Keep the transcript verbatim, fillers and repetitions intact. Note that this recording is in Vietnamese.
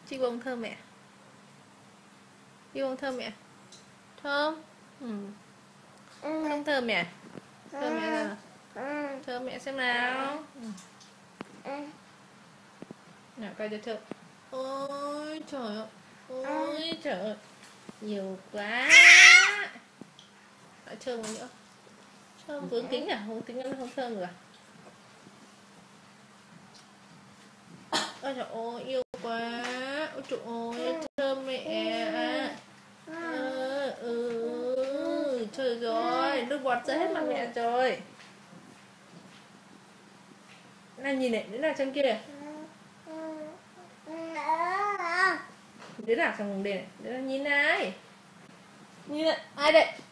Chiếc bông thơm mẹ. Chiếc bông thơm mẹ. Thơm. Ừ. Không thơm mẹ. Thơm mẹ nào. Thơm mẹ xem nào. Ừ. Nào coi cho thơm. Ôi trời ơi. Ôi trời ơi. Nhiều quá. Lại thơm nữa. Thơm vướng kính à? Không tính nó không thơm rồi à? Ôi trời ơi, yêu quá. Ôi trời ơi, thơm mẹ à. Ừ, ừ, trời rồi, nước bọt ra hết mặt mẹ rồi. Này nhìn này, đứa nào trong kia này. Đứa nào trong đây này, đứa nào nhìn này. Nhìn này, ai đây?